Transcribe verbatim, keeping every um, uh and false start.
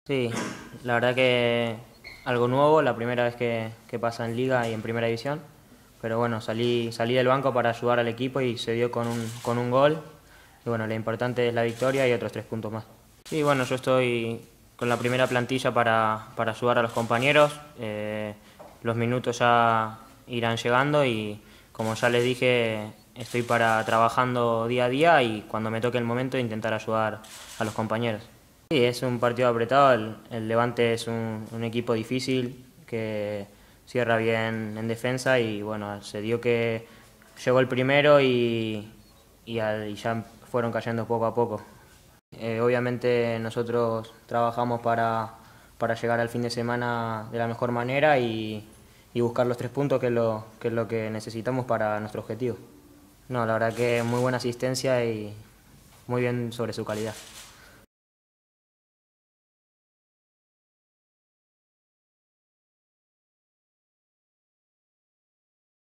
Sí, la verdad que algo nuevo, la primera vez que, que pasa en Liga y en Primera División. Pero bueno, salí, salí del banco para ayudar al equipo y se dio con un, con un gol. Y bueno, lo importante es la victoria y otros tres puntos más. Sí, bueno, yo estoy con la primera plantilla para, para ayudar a los compañeros. Eh, los minutos ya irán llegando y como ya les dije, estoy para trabajando día a día y cuando me toque el momento intentar ayudar a los compañeros. Sí, es un partido apretado, el, el Levante es un, un equipo difícil que cierra bien en defensa y bueno, se dio que llegó el primero y, y, al- y ya fueron cayendo poco a poco. Eh, obviamente nosotros trabajamos para, para llegar al fin de semana de la mejor manera y, y buscar los tres puntos, que es, lo, que es lo que necesitamos para nuestro objetivo. No, la verdad que muy buena asistencia y muy bien sobre su calidad.